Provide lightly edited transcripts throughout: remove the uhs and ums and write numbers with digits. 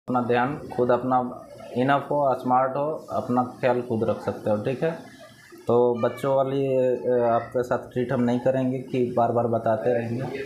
अपना ध्यान खुद अपना इनफ हो, स्मार्ट हो, अपना ख्याल खुद रख सकते हो, ठीक है। तो बच्चों वाली आपके साथ ट्रीट हम नहीं करेंगे कि बार बार बताते रहेंगे।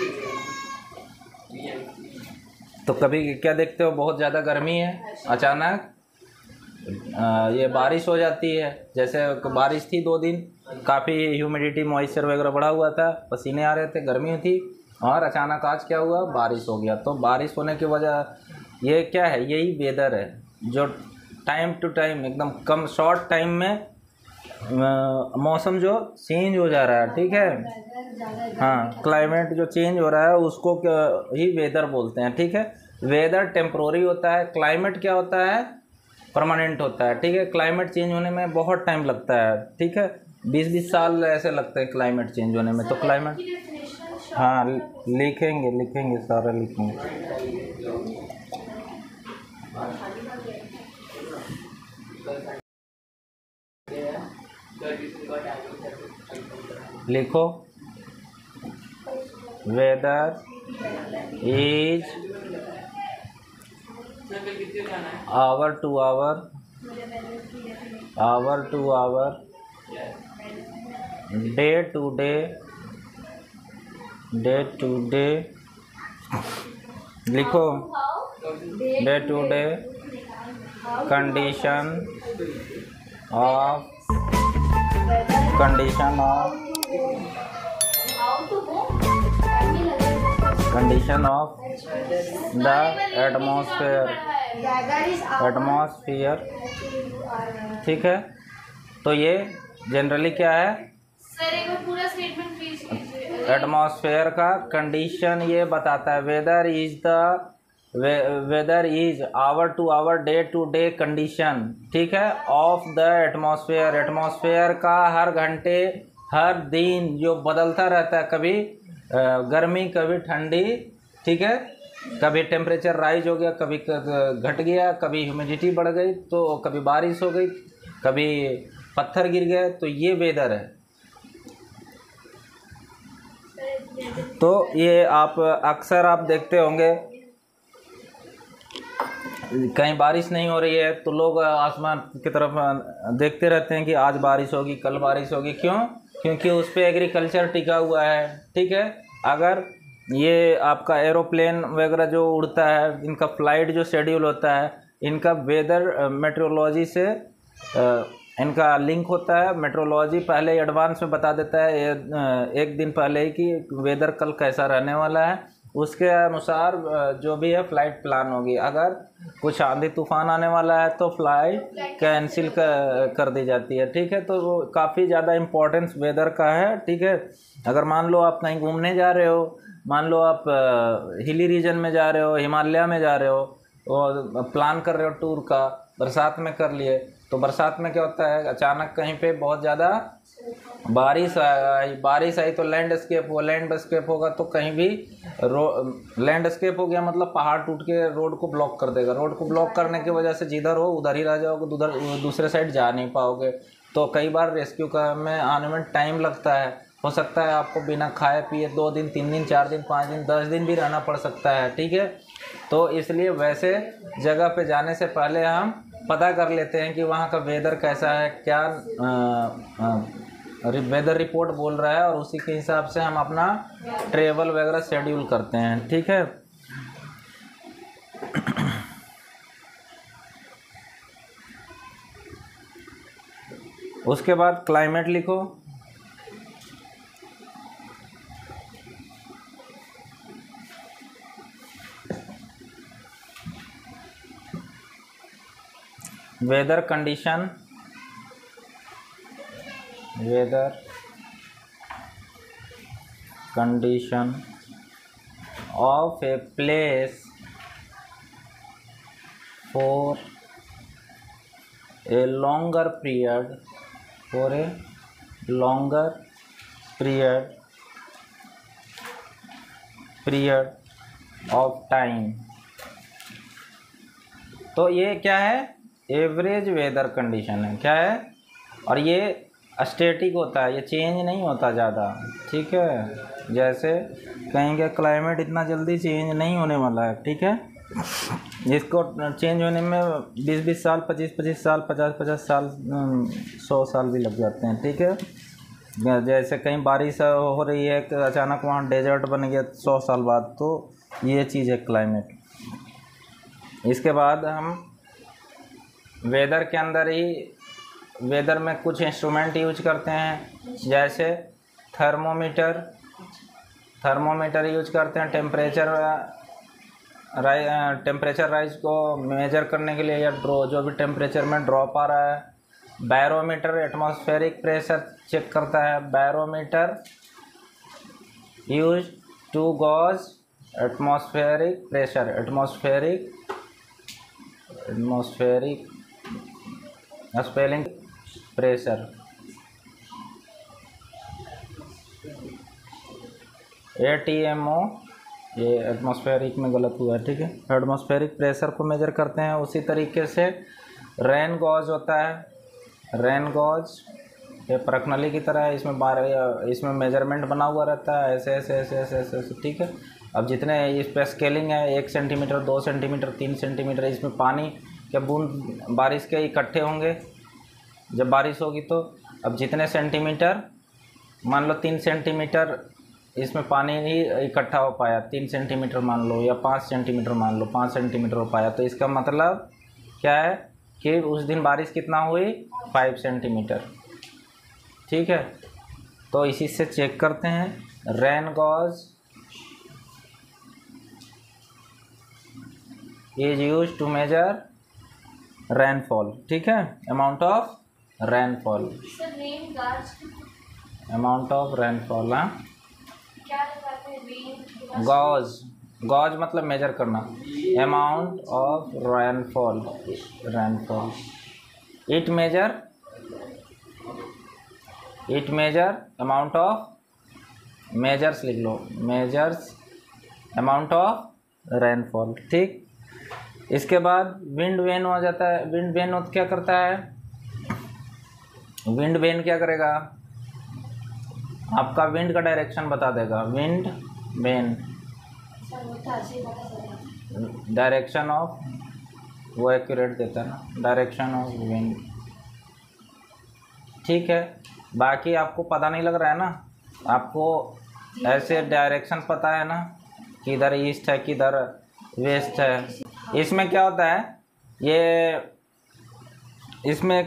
तो कभी क्या देखते हो, बहुत ज़्यादा गर्मी है, अचानक ये बारिश हो जाती है। जैसे बारिश थी 2 दिन, काफ़ी ह्यूमिडिटी मॉइस्चर वगैरह बढ़ा हुआ था, पसीने आ रहे थे, गर्मी थी, और अचानक आज क्या हुआ, बारिश हो गया। तो बारिश होने की वजह ये क्या है, यही वेदर है जो टाइम टू टाइम एकदम कम शॉर्ट टाइम में मौसम जो चेंज हो जा रहा है, ठीक है। हाँ, क्लाइमेट जो चेंज हो रहा है उसको ही वेदर बोलते हैं, ठीक है। वेदर टेम्प्रोरी होता है, क्लाइमेट क्या होता है, परमानेंट होता है, ठीक है। क्लाइमेट चेंज होने में बहुत टाइम लगता है, ठीक है, 20-20 साल ऐसे लगते हैं क्लाइमेट चेंज होने में। तो क्लाइमेट, हाँ लिखेंगे सारा लिखेंगे। लिखो, weather is hour to hour, day to day, लिखो, day to day condition of the atmosphere, ठीक है। तो ये जनरली क्या है, सर एक बार पूरा स्टेटमेंट प्लीज कीजिए। एटमॉस्फेयर का कंडीशन ये बताता है, weather is hour to hour, day to day condition, ठीक है, ऑफ द एटमॉस्फेयर। एटमॉस्फेयर का हर घंटे हर दिन जो बदलता रहता है, कभी गर्मी कभी ठंडी, ठीक है, कभी टेम्परेचर राइज हो गया, कभी घट गया, कभी ह्यूमिडिटी बढ़ गई, तो कभी बारिश हो गई, कभी पत्थर गिर गए, तो ये वेदर है। तो ये आप अक्सर आप देखते होंगे, कहीं बारिश नहीं हो रही है तो लोग आसमान की तरफ देखते रहते हैं कि आज बारिश होगी, कल बारिश होगी। क्यों? क्योंकि उस पर एग्रीकल्चर टिका हुआ है, ठीक है। अगर ये आपका एरोप्लेन वगैरह जो उड़ता है, इनका फ्लाइट जो शेड्यूल होता है, इनका वेदर मेट्रोलॉजी से इनका लिंक होता है। मेट्रोलॉजी पहले एडवांस में बता देता है, एक दिन पहले ही, कि वेदर कल कैसा रहने वाला है। उसके अनुसार जो भी है फ्लाइट प्लान होगी। अगर कुछ आंधी तूफान आने वाला है तो फ्लाइट कैंसिल कर दी जाती है, ठीक है। तो वो काफ़ी ज़्यादा इम्पोर्टेंस वेदर का है, ठीक है। अगर मान लो आप कहीं घूमने जा रहे हो, मान लो आप हिली रीजन में जा रहे हो, हिमालय में जा रहे हो, और प्लान कर रहे हो टूर का, बरसात में कर लिए, तो बरसात में क्या होता है, अचानक कहीं पे बहुत ज़्यादा बारिश आई तो लैंडस्केप होगा, तो कहीं भी लैंडस्केप हो गया मतलब पहाड़ टूट के रोड को ब्लॉक कर देगा। रोड को ब्लॉक करने की वजह से जिधर हो उधर ही रह जाओगे, उधर दूसरे साइड जा नहीं पाओगे। तो कई बार रेस्क्यू में आने में टाइम लगता है। हो सकता है आपको बिना खाए पिए 2 दिन, 3 दिन, 4 दिन, 5 दिन, 10 दिन भी रहना पड़ सकता है, ठीक है। तो इसलिए वैसे जगह पे जाने से पहले हम पता कर लेते हैं कि वहाँ का वेदर कैसा है, क्या वेदर रिपोर्ट बोल रहा है, और उसी के हिसाब से हम अपना ट्रेवल वगैरह शेड्यूल करते हैं, ठीक है। उसके बाद क्लाइमेट लिखो। Weather condition of a place for a longer period of time. तो ये क्या है, एवरेज वेदर कंडीशन है, क्या है, और ये स्टैटिक होता है, ये चेंज नहीं होता ज़्यादा, ठीक है। जैसे कहीं का क्लाइमेट इतना जल्दी चेंज नहीं होने वाला है, ठीक है। इसको चेंज होने में 20-20 साल, 25-25 साल, 50-50 साल, 100 साल भी लग जाते हैं। ठीक है, जैसे कहीं बारिश हो रही है कि अचानक वहाँ डेजर्ट बन गया 100 साल बाद, तो ये चीज़ है क्लाइमेट। इसके बाद हम वेदर के अंदर ही, वेदर में कुछ इंस्ट्रूमेंट यूज करते हैं, जैसे थर्मोमीटर यूज करते हैं टेम्परेचर राइज को मेजर करने के लिए, या जो भी टेम्परेचर में ड्रॉप आ रहा है। बैरोमीटर एटमॉस्फेरिक प्रेशर चेक करता है। Barometer use to gauge atmospheric pressure, atmospheric spelling pressure, ATMO, ये एटमॉस्फेरिक में गलत हुआ है। ठीक है, एटमॉस्फेरिक प्रेशर को मेजर करते हैं। उसी तरीके से रेन गॉज होता है। रेन गॉज ये प्रकनली की तरह है, इसमें मेजरमेंट बना हुआ रहता है, ऐसे ऐसे ऐसे ऐसे ऐसे ऐसे। ठीक है, अब जितने इस पर स्केलिंग है, 1 सेंटीमीटर, 2 सेंटीमीटर, 3 सेंटीमीटर, इसमें पानी के बूंद बारिश के इकट्ठे होंगे जब बारिश होगी। तो अब जितने सेंटीमीटर, मान लो 3 सेंटीमीटर इसमें पानी ही इकट्ठा हो पाया, 3 सेंटीमीटर मान लो, या 5 सेंटीमीटर मान लो, 5 सेंटीमीटर हो पाया, तो इसका मतलब क्या है कि उस दिन बारिश कितना हुई, 5 सेंटीमीटर। ठीक है, तो इसी से चेक करते हैं। Rain gauge is use to measure rainfall. ठीक है, amount of rainfall, sir rain gauge amount of rainfall. हाँ, क्या लगाते हैं रेन? गॉज मतलब मेजर करना, amount of rainfall, it measure amount of, measures लिख लो, मेजर्स अमाउंट ऑफ रेनफॉल। ठीक, इसके बाद विंड वेन हो जाता है। विंड वेन क्या करता है, विंड वेन क्या करेगा, आपका विंड का डायरेक्शन बता देगा। विंड वेन डायरेक्शन ऑफ, वो एक्यूरेट देता है ना, डायरेक्शन ऑफ विंड। ठीक है, बाकी आपको पता नहीं लग रहा है ना, आपको ऐसे डायरेक्शन पता है ना, किधर ईस्ट है किधर वेस्ट है। इसमें क्या होता है, ये इसमें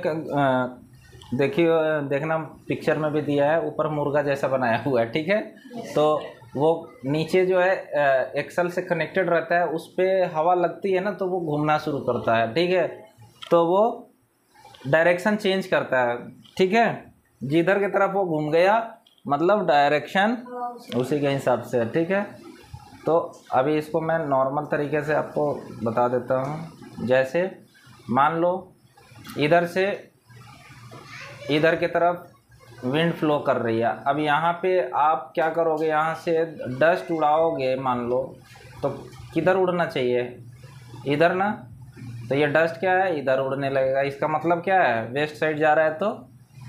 देखना पिक्चर में भी दिया है, ऊपर मुर्गा जैसा बनाया हुआ है। ठीक है, तो वो नीचे जो है एक्सल से कनेक्टेड रहता है, उस पर हवा लगती है ना, तो वो घूमना शुरू करता है। ठीक है, तो वो डायरेक्शन चेंज करता है। ठीक है, जिधर की तरफ वो घूम गया मतलब डायरेक्शन उसी के हिसाब से है। ठीक है, तो अभी इसको मैं नॉर्मल तरीके से आपको बता देता हूँ। जैसे मान लो इधर से इधर की तरफ विंड फ्लो कर रही है, अब यहाँ पे आप क्या करोगे, यहाँ से डस्ट उड़ाओगे मान लो, तो किधर उड़ना चाहिए, इधर ना, तो ये डस्ट क्या है, इधर उड़ने लगेगा। इसका मतलब क्या है, वेस्ट साइड जा रहा है तो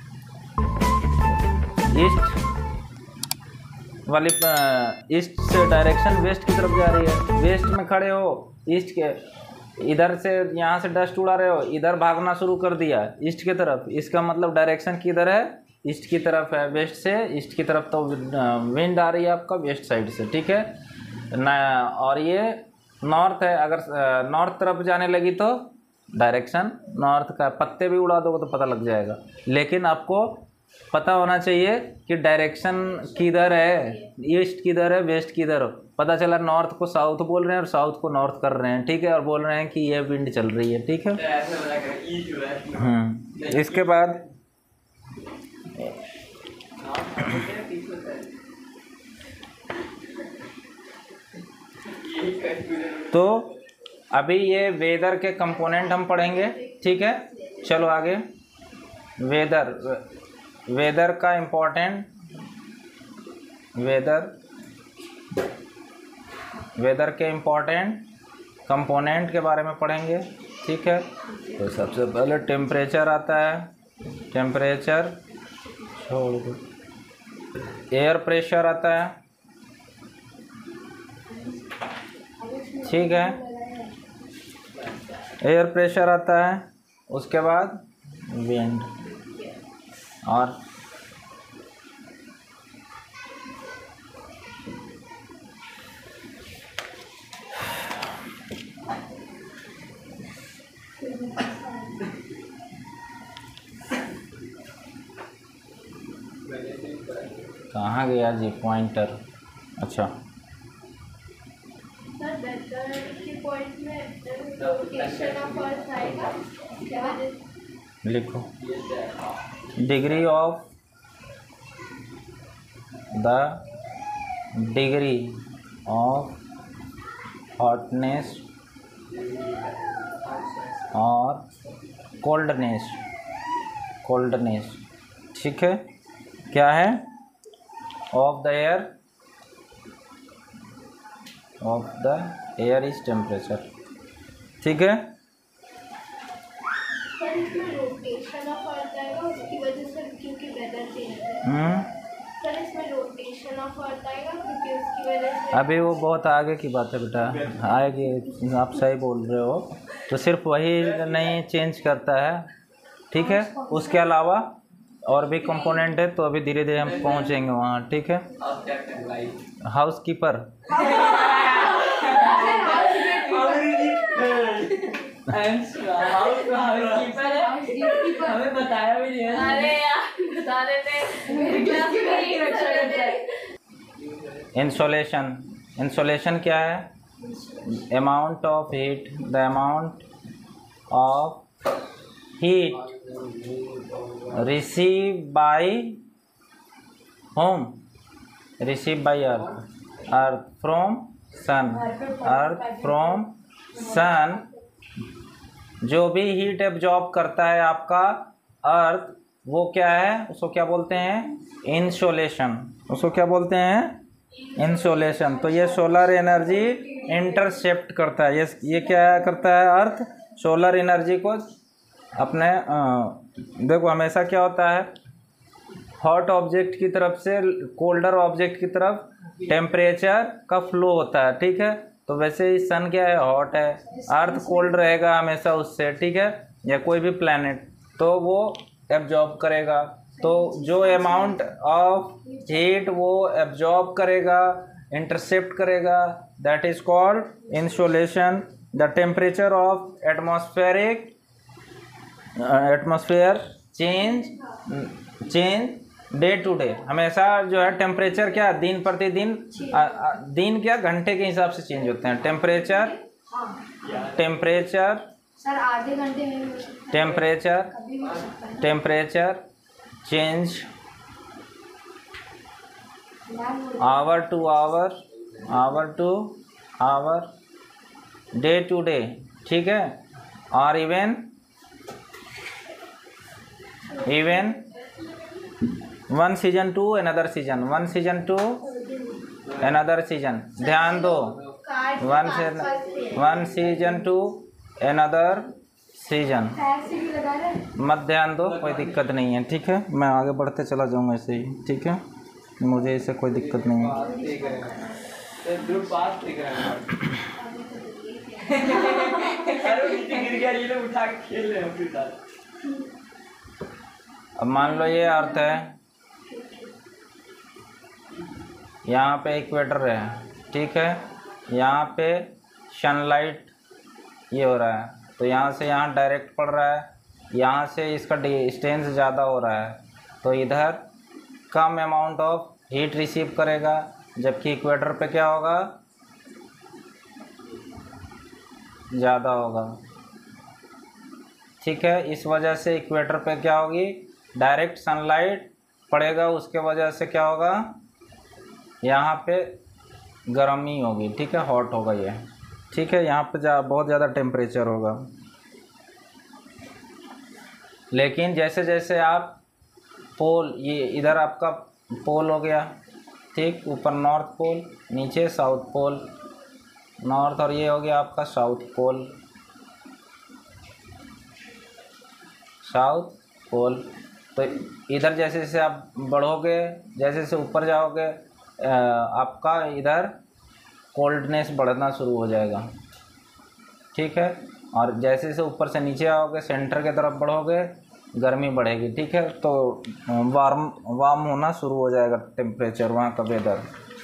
ईस्ट से डायरेक्शन वेस्ट की तरफ जा रही है। वेस्ट में खड़े हो, ईस्ट के इधर से यहाँ से डस्ट उड़ा रहे हो, इधर भागना शुरू कर दिया ईस्ट की तरफ, इसका मतलब डायरेक्शन किधर है, ईस्ट की तरफ है। वेस्ट से ईस्ट की तरफ तो विंड आ रही है आपका वेस्ट साइड से। ठीक है ना, और ये नॉर्थ है, अगर नॉर्थ तरफ जाने लगी तो डायरेक्शन नॉर्थ का। पत्ते भी उड़ा दोगे तो पता लग जाएगा, लेकिन आपको पता होना चाहिए कि डायरेक्शन किधर है, ईस्ट किधर है, वेस्ट किधर हो। पता चला नॉर्थ को साउथ बोल रहे हैं और साउथ को नॉर्थ कर रहे हैं। ठीक है, और बोल रहे हैं कि ये विंड चल रही है। ठीक है, इसके बाद तो अभी ये वेदर के कंपोनेंट हम पढ़ेंगे। ठीक है, चलो आगे। वेदर का इम्पोर्टेंट, वेदर के इम्पोर्टेंट कंपोनेंट के बारे में पढ़ेंगे। ठीक है, तो सबसे पहले टेम्परेचर आता है, टेम्परेचर छोड़ दो। एयर प्रेशर आता है। ठीक है, एयर प्रेशर आता है, उसके बाद विंड, और कहाँ गया जी पॉइंटर? अच्छा, सर वेदर के पॉइंट में रोटेशन ऑफ अर्थ आएगा क्या? लिखो डिग्री ऑफ हॉटनेस और कोल्डनेस, ठीक है, क्या है? Of the air is temperature, ठीक है। सर इसमें रोटेशन ऑफ अर्थ आएगा उसकी वजह से, क्योंकि वेदर चेंज है। सर इसमें रोटेशन ऑफ अर्थ आएगा क्योंकि उसकी वजह से। अभी वो बहुत आगे की बात है बेटा, आएगी, आप सही बोल रहे हो। तो सिर्फ वही नहीं चेंज करता है, ठीक है, उसके अलावा और भी कंपोनेंट है, तो अभी धीरे धीरे हम पहुंचेंगे वहाँ, ठीक है। हाउसकीपर, हमें बताया भी नहीं है। अरे यार बता देते, मेरी क्लास में ही रक्षा करते हैं। इंसोलेशन क्या है? Amount of heat, the amount of heat receive by home, receive by earth from sun, जो भी हीट एब्जॉर्ब करता है आपका अर्थ, वो क्या है? उसको क्या बोलते हैं? इंसोलेशन। उसको क्या बोलते हैं? इंसोलेशन। तो ये सोलर एनर्जी इंटरसेप्ट करता है, ये क्या करता है? अर्थ सोलर एनर्जी को अपने देखो हमेशा क्या होता है, हॉट ऑब्जेक्ट की तरफ से कोल्डर ऑब्जेक्ट की तरफ टेम्परेचर का फ्लो होता है, ठीक है। तो वैसे ही सन क्या है? हॉट है, अर्थ कोल्ड रहेगा हमेशा उससे, ठीक है, या कोई भी प्लैनेट, तो वो एब्जॉर्ब करेगा। तो जो अमाउंट ऑफ हीट वो एब्जॉर्ब करेगा, इंटरसेप्ट करेगा, that is called insolation. The temperature of atmosphere change day to day, हमेशा जो है टेम्परेचर क्या दिन प्रतिदिन, दिन क्या घंटे के हिसाब से चेंज होते हैं। टेम्परेचर सर आधे घंटे में temperature change hour to hour, day to day, ठीक है, और even one season to another season, ध्यान दो, one season to another season, मत ध्यान दो, कोई दिक्कत नहीं है, ठीक है। मैं आगे बढ़ते चला जाऊँगा ऐसे ही, ठीक है, मुझे इससे कोई दिक्कत नहीं है। अब मान लो ये अर्थ है, यहाँ पे इक्वेटर है, ठीक है, यहाँ पे सनलाइट ये हो रहा है, तो यहाँ से यहाँ डायरेक्ट पड़ रहा है, यहाँ से इसका डिस्टेंस ज़्यादा हो रहा है, तो इधर कम अमाउंट ऑफ हीट रिसीव करेगा, जबकि इक्वेटर पे क्या होगा? ज़्यादा होगा, ठीक है। इस वजह से इक्वेटर पे क्या होगी? डायरेक्ट सनलाइट पड़ेगा, उसके वजह से क्या होगा? यहाँ पे गर्मी होगी, ठीक है, हॉट होगा ये, ठीक है, यहाँ पे बहुत ज़्यादा टेम्परेचर होगा। लेकिन जैसे जैसे आप पोल, ये इधर आपका पोल हो गया, ठीक, ऊपर नॉर्थ पोल, नीचे साउथ पोल, नॉर्थ, और ये हो गया आपका साउथ पोल, तो इधर जैसे जैसे आप बढ़ोगे, जैसे जैसे ऊपर जाओगे, आपका इधर कोल्डनेस बढ़ना शुरू हो जाएगा, ठीक है। और जैसे जैसे ऊपर से नीचे आओगे, सेंटर की तरफ बढ़ोगे, गर्मी बढ़ेगी, ठीक है। तो वार्म होना शुरू हो जाएगा टेम्परेचर, वहाँ का वेदर।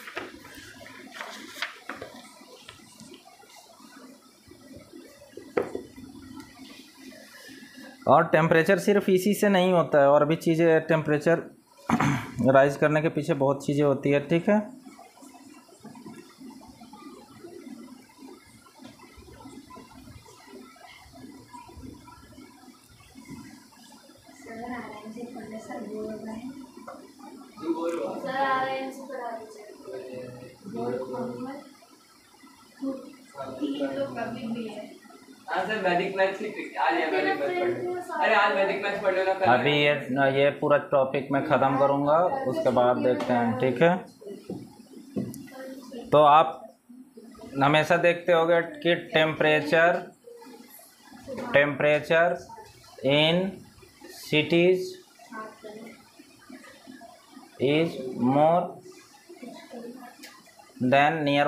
और टेम्परेचर सिर्फ इसी से नहीं होता है, और भी चीज़ें टेम्परेचर राइज करने के पीछे बहुत चीज़ें होती है, ठीक है। अभी ये पूरा टॉपिक मैं ख़त्म करूँगा, उसके बाद देखते हैं, ठीक है। तो आप हमेशा देखते होगे कि temperature in cities is more than near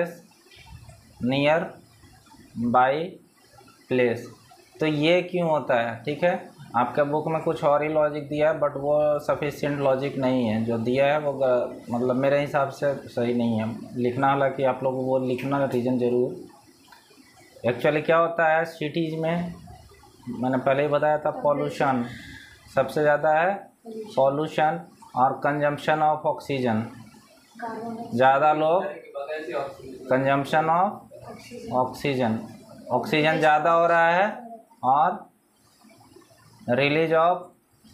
by place. तो ये क्यों होता है, ठीक है। आपके बुक में कुछ और ही लॉजिक दिया है, बट वो सफिशिएंट लॉजिक नहीं है जो दिया है, वो मतलब मेरे हिसाब से सही नहीं है लिखना। हालांकि आप लोग वो लिखना रीज़न ज़रूर। एक्चुअली क्या होता है सिटीज़ में, मैंने पहले ही बताया था, पॉल्यूशन सबसे ज़्यादा है, पॉल्यूशन और कंजम्पशन ऑफ ऑक्सीजन। ज़्यादा लोग कंजम्पशन ऑफ ऑक्सीजन ज़्यादा हो रहा है, और रिलीज ऑफ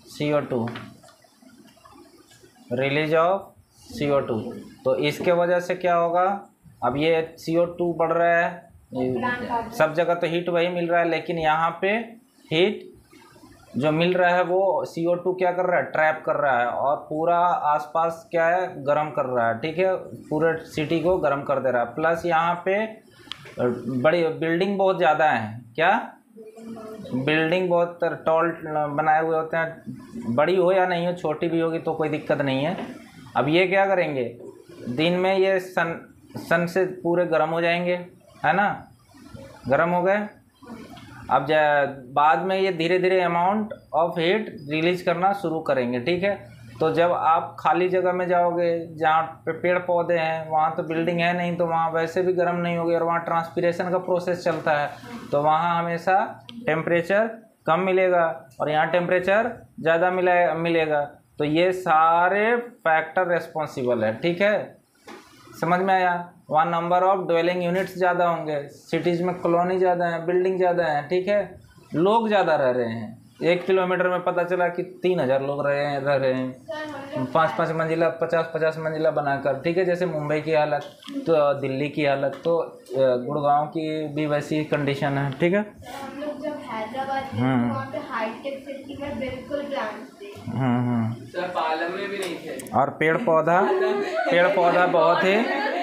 CO2। तो इसके वजह से क्या होगा, अब ये CO2 बढ़ रहा है, सब जगह तो हीट वही मिल रहा है, लेकिन यहाँ पे हीट जो मिल रहा है वो CO2 क्या कर रहा है, ट्रैप कर रहा है, और पूरा आसपास क्या है, गर्म कर रहा है, ठीक है। पूरे सिटी को गर्म कर दे रहा है। प्लस यहाँ पे बड़ी बिल्डिंग बहुत ज़्यादा है, क्या बिल्डिंग बहुत टॉल बनाए हुए होते हैं, बड़ी हो या नहीं हो, छोटी भी होगी तो कोई दिक्कत नहीं है। अब ये क्या करेंगे, दिन में ये सन से पूरे गर्म हो जाएंगे, है ना, गर्म हो गए। अब बाद में ये धीरे धीरे अमाउंट ऑफ हीट रिलीज करना शुरू करेंगे, ठीक है। तो जब आप खाली जगह में जाओगे जहाँ पे पेड़ पौधे हैं, वहाँ तो बिल्डिंग है नहीं, तो वहाँ वैसे भी गर्म नहीं होगी, और वहाँ ट्रांसपिरेशन का प्रोसेस चलता है, तो वहाँ हमेशा टेम्परेचर कम मिलेगा, और यहाँ टेम्परेचर ज़्यादा मिलेगा। तो ये सारे फैक्टर रेस्पॉन्सिबल है, ठीक है, समझ में आया। वहाँ नंबर ऑफ ड्वेलिंग यूनिट्स ज़्यादा होंगे, सिटीज़ में कॉलोनी ज़्यादा है, बिल्डिंग ज़्यादा है, ठीक है, लोग ज़्यादा रह रहे हैं। 1 किलोमीटर में पता चला कि 3000 लोग रह रहे हैं, 5-5 मंजिला 50-50 मंजिला बनाकर, ठीक है। जैसे मुंबई की हालत, तो दिल्ली की हालत, तो गुड़गांव की भी वैसी कंडीशन है, ठीक है। हम लोग जब हैदराबाद गए वहाँ पे हाईटेक सिटी में बिल्कुल प्लांट्स थे, सर पालम में भी नहीं थे, और पेड़ पौधा बहुत ही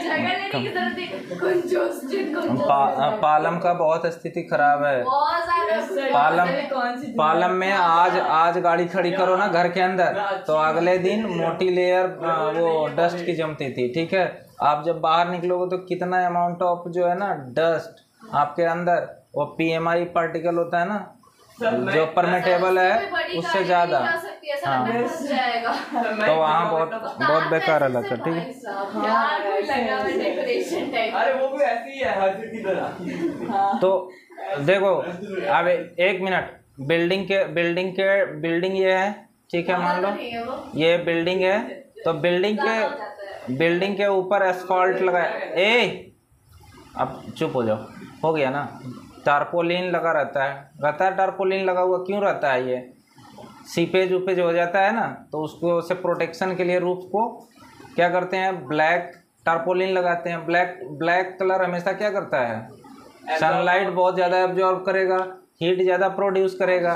पालम का बहुत स्थिति खराब है। पालम में आज गाड़ी खड़ी करो ना घर के अंदर, तो अगले दिन मोटी लेयर वो डस्ट की जमती थी, ठीक है। आप जब बाहर निकलोगे तो कितना अमाउंट ऑफ जो है ना डस्ट आपके अंदर, वो PMI पार्टिकल होता है ना, जो परमिटेबल है उससे ज़्यादा, हाँ, तो वहाँ बहुत बेकार अलग है, ठीक है। अरे वो भी ऐसी ही है हर सिटी तरह। तो देखो अब 1 मिनट, बिल्डिंग ये है, ठीक है, मान लो ये बिल्डिंग है, तो बिल्डिंग के ऊपर एस्फाल्ट लगाया, अब चुप हो जाओ, हो गया ना। टारपोलिन लगा रहता है, टारपोलिन लगा हुआ क्यों रहता है, ये सीपेज उपेज हो जाता है ना, तो उसको से प्रोटेक्शन के लिए रूफ को क्या करते हैं, ब्लैक टारपोलिन लगाते हैं। ब्लैक कलर हमेशा क्या करता है, सनलाइट बहुत ज़्यादा एब्जॉर्ब करेगा, हीट ज़्यादा प्रोड्यूस करेगा,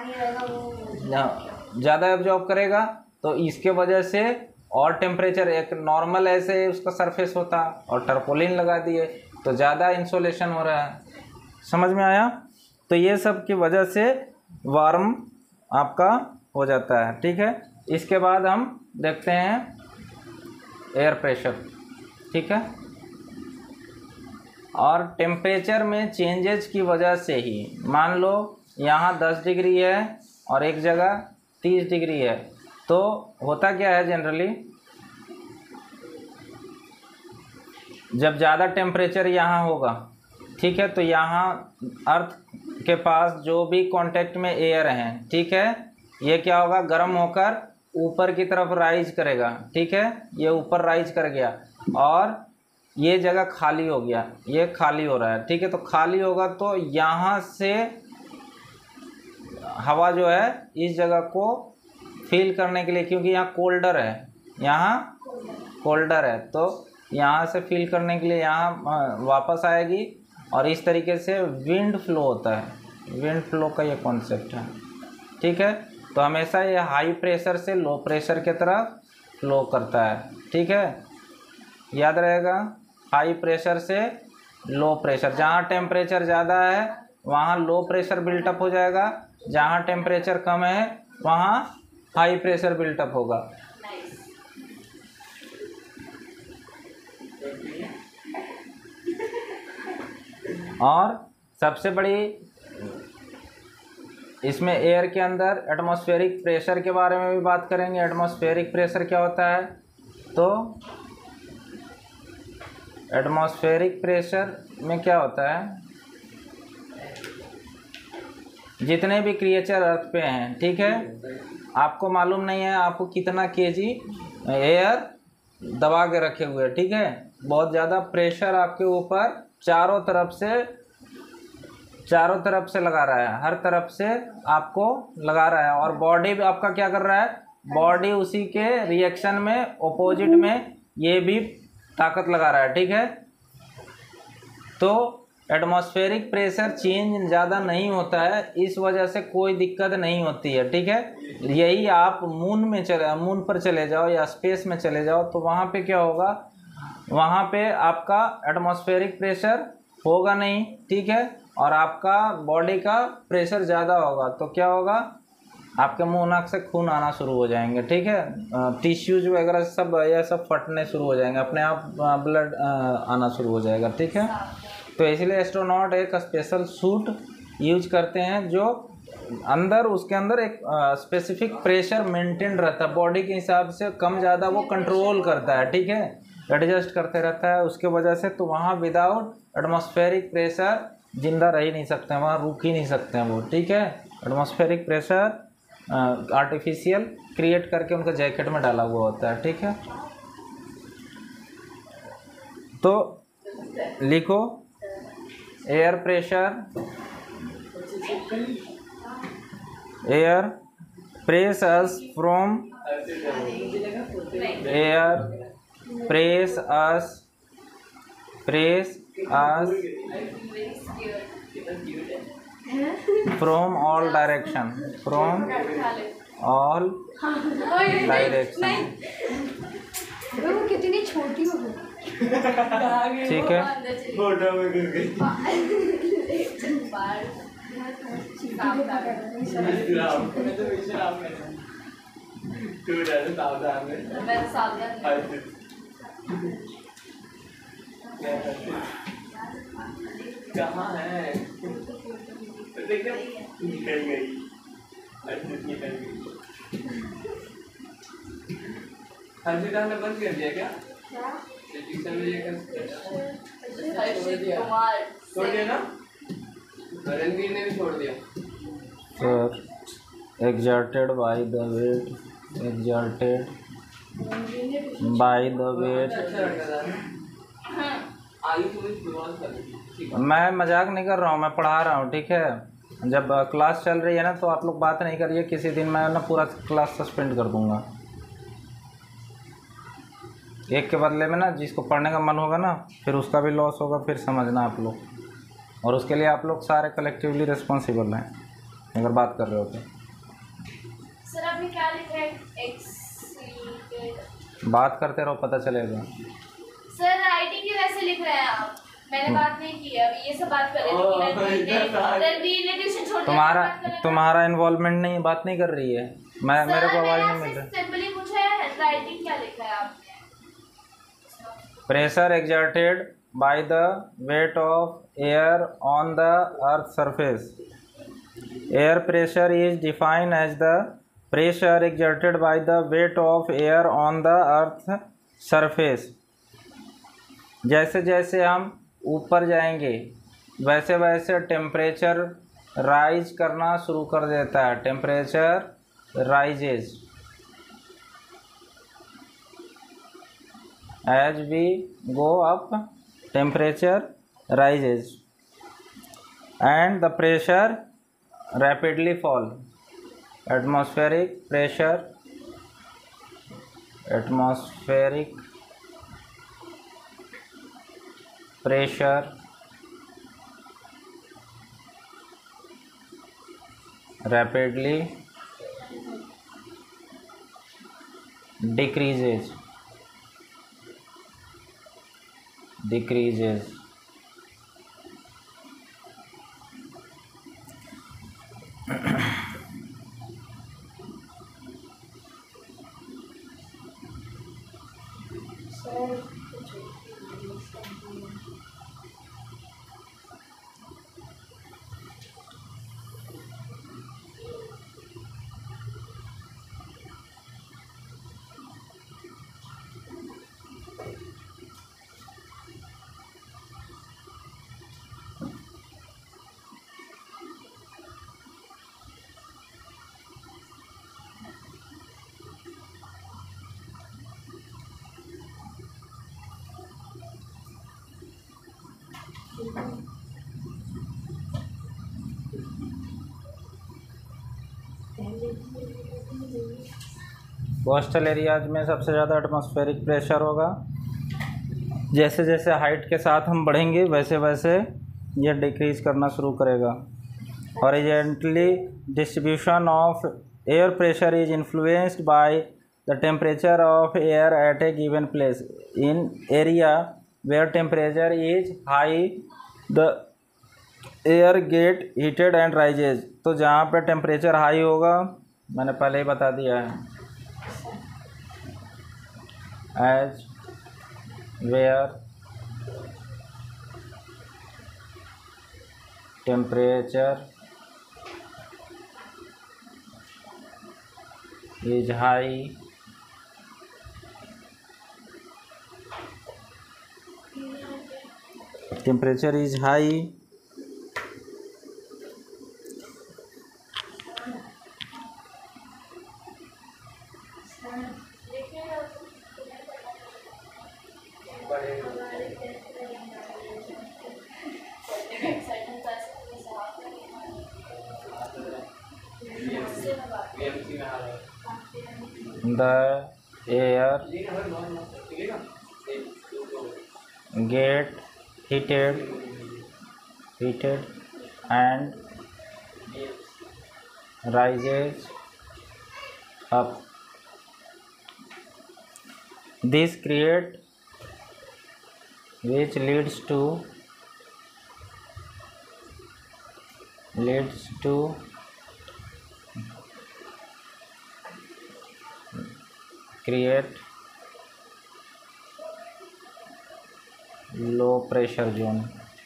ज़्यादा एब्जॉर्ब करेगा, तो इसके वजह से और टेम्परेचर एक नॉर्मल ऐसे उसका सरफेस होता, और टारपोलिन लगा दिए तो ज़्यादा इंसोलेशन हो रहा है, समझ में आया। तो ये सब की वजह से वार्म आपका हो जाता है, ठीक है। इसके बाद हम देखते हैं एयर प्रेशर, ठीक है। और टेम्परेचर में चेंजेस की वजह से ही, मान लो यहाँ 10 डिग्री है और एक जगह 30 डिग्री है, तो होता क्या है जनरली, जब ज़्यादा टेम्परेचर यहाँ होगा, ठीक है, तो यहाँ अर्थ के पास जो भी कांटेक्ट में एयर हैं, ठीक है, ये क्या होगा, गर्म होकर ऊपर की तरफ राइज करेगा, ठीक है, ये ऊपर राइज कर गया और ये जगह खाली हो गया, ये खाली हो रहा है, ठीक है, तो खाली होगा तो यहाँ से हवा जो है इस जगह को फील करने के लिए, क्योंकि यहाँ कोल्डर है, यहाँ कोल्डर है, तो यहाँ से फील करने के लिए यहाँ वापस आएगी और इस तरीके से विंड फ्लो होता है, विंड फ्लो का ये कॉन्सेप्ट है, ठीक है। तो हमेशा ये हाई प्रेशर से लो प्रेशर की तरफ फ्लो करता है, ठीक है, याद रहेगा, हाई प्रेशर से लो प्रेशर, जहाँ टेम्परेचर ज़्यादा है वहाँ लो प्रेशर बिल्टअप हो जाएगा, जहाँ टेम्परेचर कम है वहाँ हाई प्रेशर बिल्टअप होगा। और सबसे बड़ी इसमें एयर के अंदर एटमॉस्फेरिक प्रेशर के बारे में भी बात करेंगे। एटमॉस्फेरिक प्रेशर क्या होता है, तो एटमॉस्फेरिक प्रेशर में क्या होता है, जितने भी क्रिएचर अर्थ पे हैं, ठीक है, आपको मालूम नहीं है आपको कितना केजी एयर दबा के रखे हुए, ठीक है, बहुत ज़्यादा प्रेशर आपके ऊपर चारों तरफ से लगा रहा है, हर तरफ से आपको लगा रहा है, और बॉडी भी आपका क्या कर रहा है, बॉडी उसी के रिएक्शन में ऑपोजिट में ये भी ताकत लगा रहा है, ठीक है। तो एटमॉस्फेरिक प्रेशर चेंज ज़्यादा नहीं होता है, इस वजह से कोई दिक्कत नहीं होती है, ठीक है। यही आप मून पर चले जाओ या स्पेस में चले जाओ तो वहाँ पे क्या होगा, वहाँ पे आपका एटमॉस्फेरिक प्रेशर होगा नहीं, ठीक है, और आपका बॉडी का प्रेशर ज़्यादा होगा, तो क्या होगा, आपके मुंह नाक से खून आना शुरू हो जाएंगे, ठीक है, टिश्यूज वगैरह सब ये सब फटने शुरू हो जाएंगे, अपने आप ब्लड आना शुरू हो जाएगा, ठीक है। तो इसलिए एस्ट्रोनॉट एक स्पेशल सूट यूज करते हैं जो उसके अंदर एक स्पेसिफिक प्रेशर मेंटेन रहता है, बॉडी के हिसाब से कम ज़्यादा वो कंट्रोल करता है, ठीक है, एडजस्ट करते रहता है उसके वजह से। तो वहाँ विदाउट एटमॉस्फेरिक प्रेशर जिंदा रह ही नहीं सकते हैं, वहाँ रुक ही नहीं सकते हैं वो, ठीक है। एटमॉस्फेरिक प्रेशर आर्टिफिशियल क्रिएट करके उनका जैकेट में डाला हुआ होता है, ठीक है। तो लिखो, air pressure, air press us from, air press us from all direction, from all direction, वो कितनी छोटी हो गई, ठीक है। कहाँ है, निकल गई, हर्षिता ने बंद कर दिया क्या? छोड़ दिया ना, रणवीर ने भी छोड़ दिया। Sir exerted by the weight, मैं मजाक नहीं कर रहा हूँ, मैं पढ़ा रहा हूँ, ठीक है। जब क्लास चल रही है ना तो आप लोग बात नहीं करिए, किसी दिन मैं ना पूरा क्लास सस्पेंड कर दूंगा। एक के बदले में ना जिसको पढ़ने का मन होगा ना फिर उसका भी लॉस होगा, फिर समझना आप लोग, और उसके लिए आप लोग सारे कलेक्टिवली रिस्पॉन्सिबल हैं अगर बात कर रहे हो तो। सर आपने क्या लिखा है, बात करते रहो, पता चलेगा। सर राइटिंग की वैसे लिख रहे हैं आप, मैंने बात नहीं की है, अभी ये सब बात कर रहे थे। तुम्हारा इन्वॉल्वमेंट नहीं, बात नहीं कर रही है, मैं मेरे को आवाज नहीं मिल रही। सिंपली पूछा है राइटिंग क्या लिखा है आपने। Pressure exerted by the weight of air on the earth's surface. Air pressure is defined as the pressure exerted by the weight of air on the earth's surface. जैसे जैसे हम ऊपर जाएंगे वैसे वैसे टेम्परेचर राइज करना शुरू कर देता है. Temperature rises as we go up, temperature rises and the pressure rapidly fall. Atmospheric pressure rapidly decreases. Coastal areas में सबसे ज़्यादा एटमॉस्फेरिक प्रेशर होगा. जैसे जैसे हाइट के साथ हम बढ़ेंगे वैसे वैसे ये डिक्रीज करना शुरू करेगा. Horizontally distribution of air pressure is influenced by the temperature of air at a given place. In area where temperature is high the air get heated and rises. तो जहाँ पे टेम्परेचर हाई होगा मैंने पहले ही बता दिया है. as where temperature is high, the air get heated and rises up. This create which leads to create low pressure zone.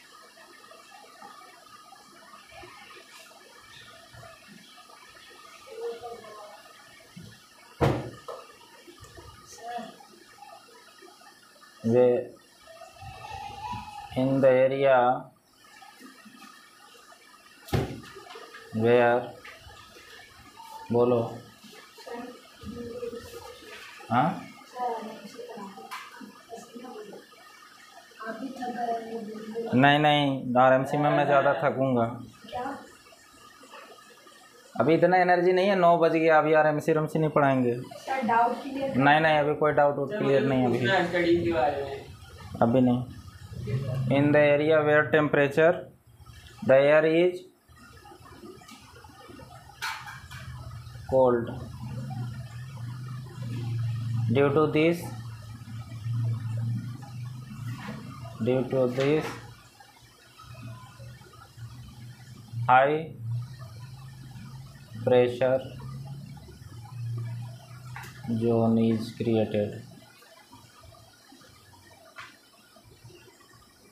Where in the area where बोलो हाँ नहीं आरएमसी में मैं ज़्यादा थकूंगा. अभी इतना एनर्जी नहीं है. 9 बज गया. अभी आरएमसी नहीं पढ़ाएंगे. नहीं अभी कोई डाउट क्लियर नहीं. अभी नहीं. In the area where temperature the air is cold. Due to this high pressure zone is created.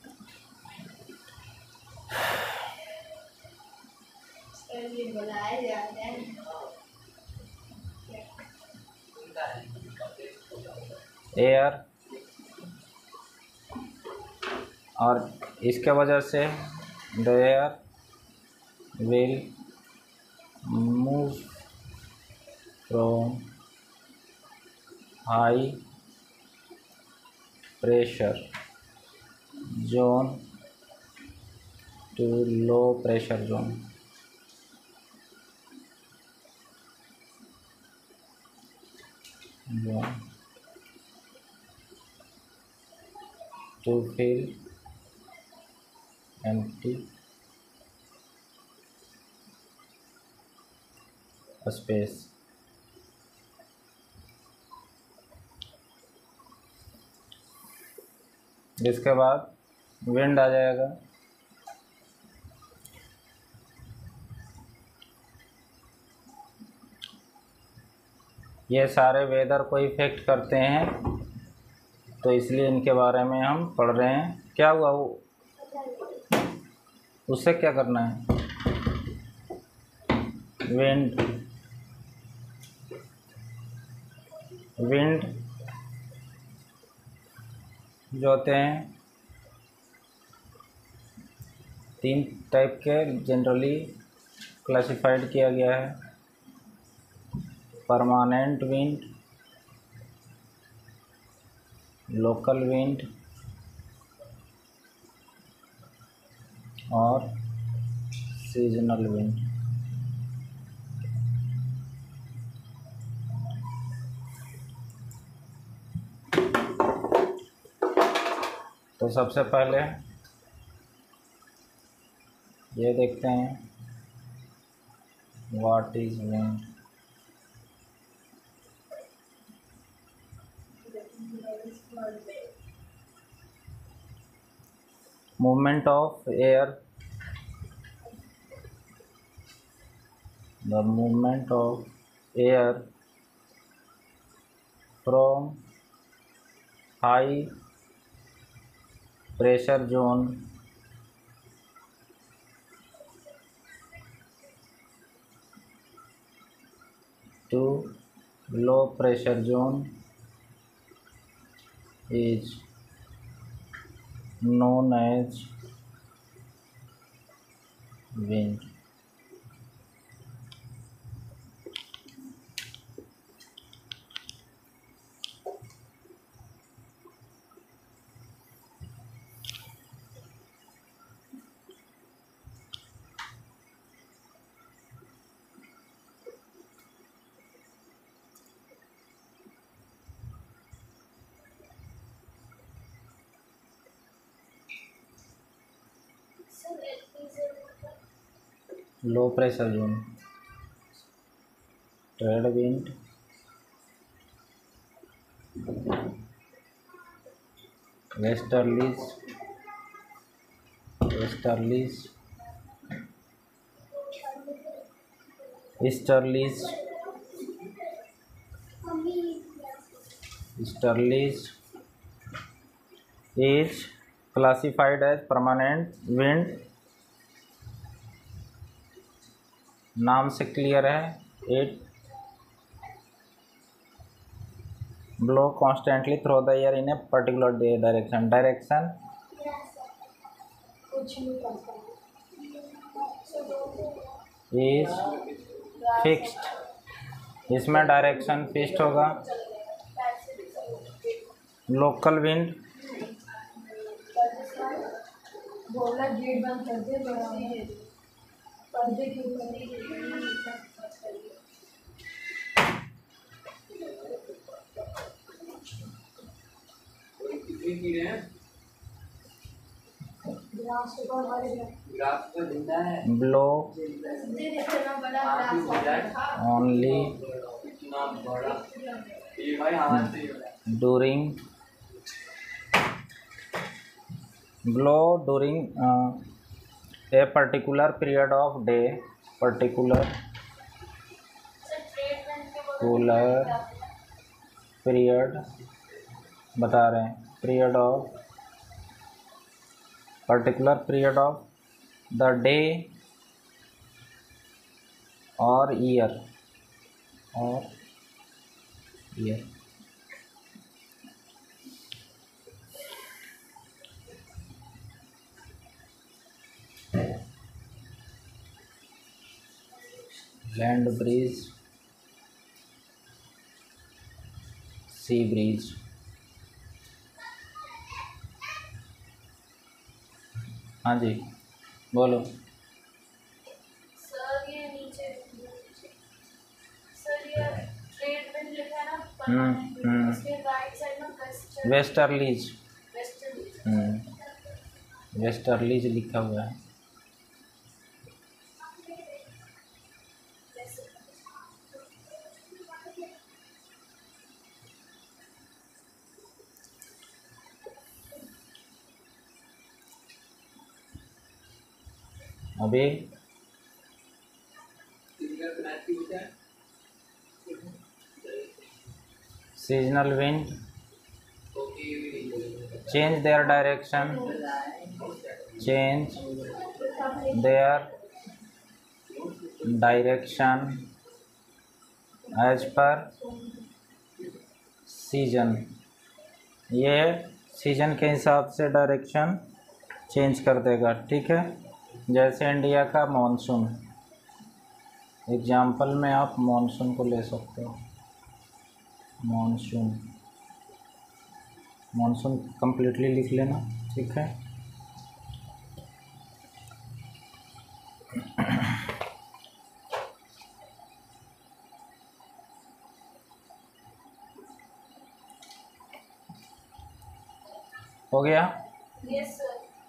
लिए बुलाया जाता है। एयर, और इसके वजह से the air will move from high pressure zone to low pressure zone. To fill empty space। इसके बाद विंड आ जाएगा। ये सारे वेदर को इफ़ेक्ट करते हैं, तो इसलिए इनके बारे में हम पढ़ रहे हैं। क्या हुआ वो, उससे क्या करना है? विंड, विंड जो होते हैं 3 टाइप के जनरली क्लासिफाइड किया गया है। परमानेंट विंड, लोकल विंड और सीजनल विंड। तो सबसे पहले ये देखते हैं what is wind. movement of air, the movement of air from high pressure zone to low pressure zone is known as wind। Low pressure zone, trade wind, westerlies, westerlies, easterlies, easterlies is classified as permanent wind। नाम से clear है। It blow constantly through the air in a particular direction। Direction is fixed, इसमें direction fixed होगा। Local wind बोला gate बंद कर दे, पर्दे के ऊपर कितनी की है? ग्लास को हमारे ग्लास को जिंदा है। ब्लो इतना बड़ा ग्लास ओनली इतना बड़ा ये भाई हाथ से during blow during a particular period of day, particular cooler period बता रहे हैं, period of particular period of the day और ईयर, और year. Land breeze, sea breeze. हाँ जी बोलो। सर ये नीचे सर ये ट्रेड विंड लिखा है ना, उसके राइट साइड में वेस्टर्लीज, वेस्टर्लीज लिखा हुआ है। अभी seasonal wind change their direction, change their direction as per season. ये सीजन के हिसाब से डायरेक्शन चेंज कर देगा, ठीक है। जैसे इंडिया का मॉनसून, एग्जाम्पल में आप मॉनसून को ले सकते हो। मॉनसून, मॉनसून कंप्लीटली लिख लेना, ठीक है। हो गया? Yes sir.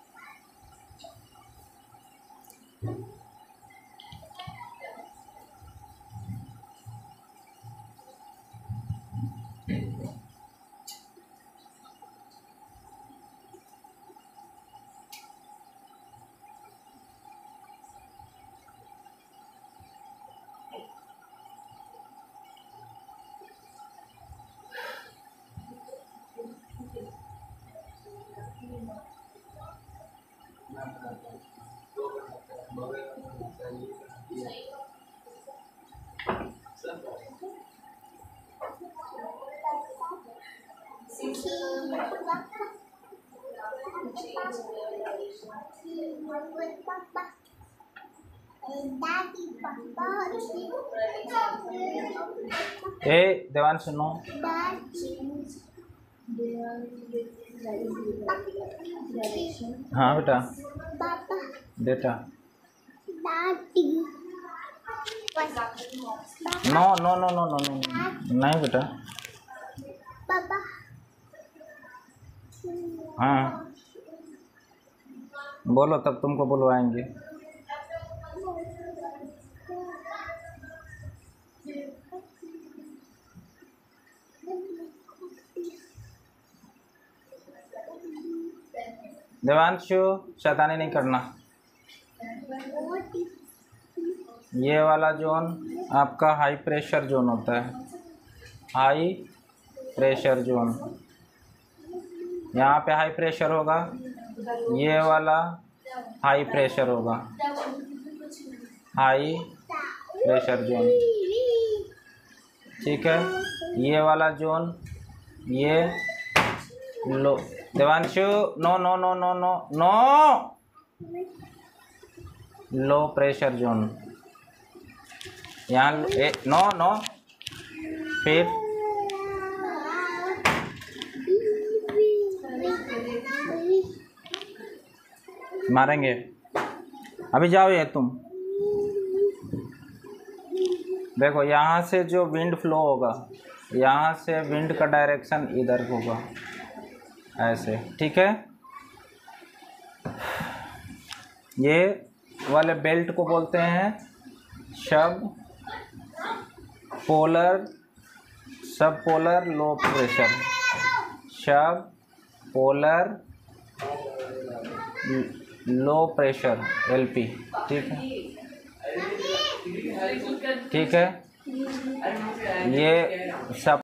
ए देवान सुनो। हाँ बेटा, बेटा no no no no no no नहीं बेटा। हाँ बोलो, तब तुमको बुलवाएंगे। देवांशु शैतानी नहीं करना। ये वाला जोन आपका हाई प्रेशर जोन होता है, हाई प्रेशर जोन। यहाँ पे हाई प्रेशर होगा, ये वाला हाई प्रेशर होगा, हाई प्रेशर जोन, ठीक है। ये वाला जोन, ये low. Devanshu no no no no no no, low pressure zone. यहाँ नो नो, फिर मारेंगे। अभी जाओ ये तुम देखो, यहाँ से जो विंड फ्लो होगा, यहाँ से विंड का डायरेक्शन इधर होगा, ऐसे, ठीक है। ये वाले बेल्ट को बोलते हैं subpolar low pressure, subpolar low pressure LP, ठीक है, ठीक है। ये सब